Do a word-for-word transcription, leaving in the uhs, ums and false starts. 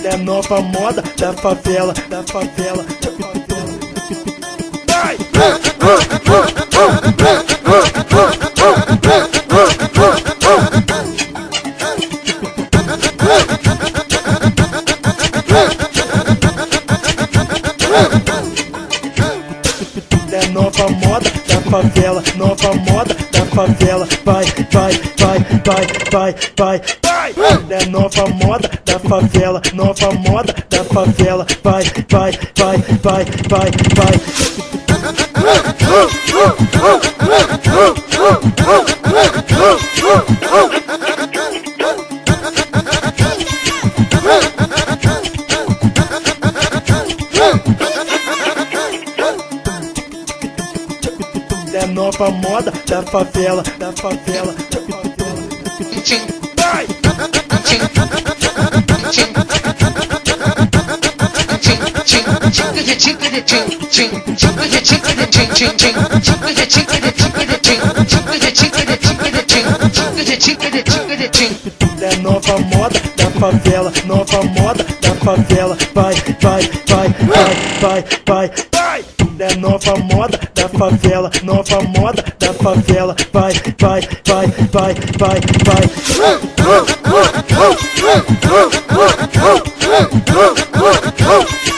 É nova moda da favela, da favela. Vai! É nova moda da favela, nova moda da favela. Vai, vai, vai, vai, vai, vai, vai. É nova moda da favela, nova moda da favela. Vai, vai, vai, vai, vai, vai. É nova moda da favela, da favela. Vai! É nova moda da favela, nova moda da favela. Vai, vai, vai, vai, vai, vai, vai. É nova moda da favela, nova moda da favela. Vai, vai, vai, vai, vai, vai.